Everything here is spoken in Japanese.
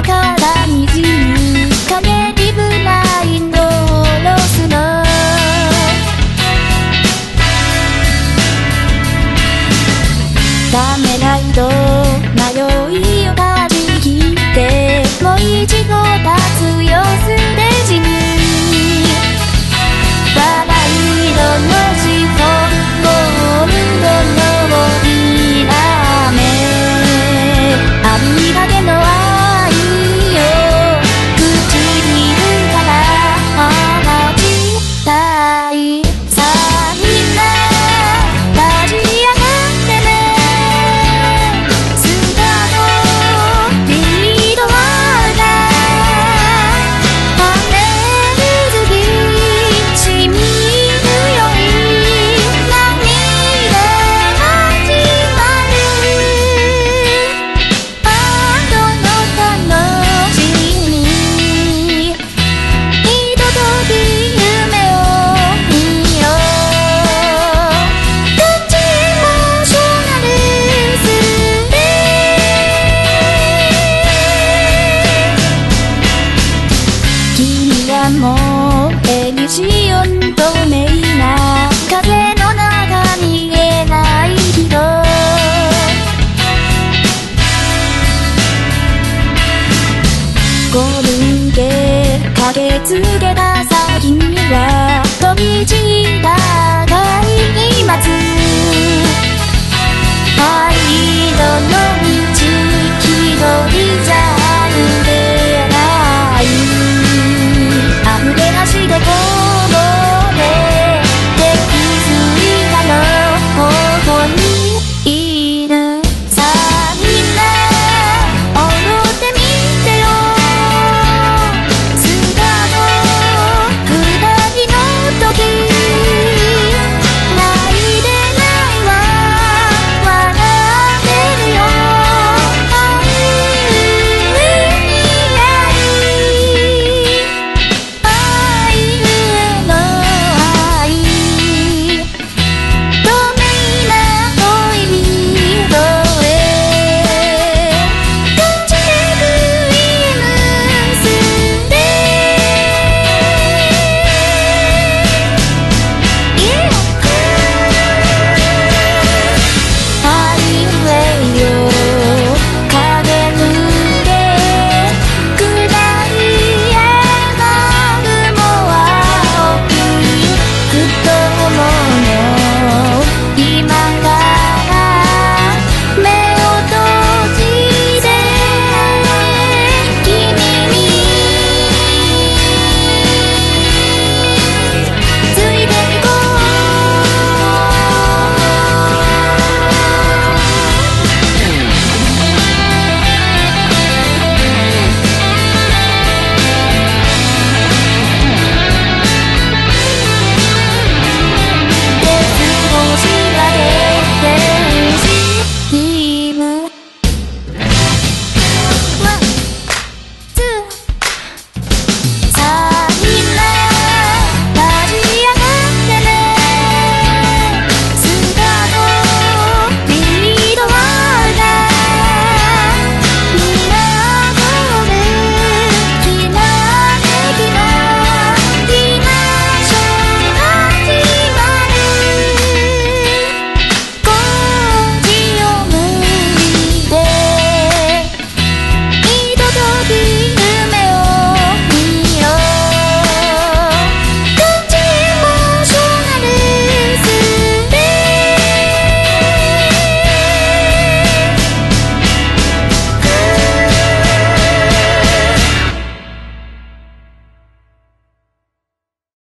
からにじむ影リブラインドロスのためらいと迷いを断ち切ってもう一度立つよステージにバラ色のシフォンゴールドのきらめありがけの愛を唇から放ちたいさあみんな立ち上がってねスタートリードワールド羽水着しみるよい涙始まるあとの楽しみひととき夢を見よタッチエモーショナルスレ君はもうエリシオン透明な風の中見えない人ゴルゲ駆けつけた先には飛び散った貝待つ灰色の道気取りじゃ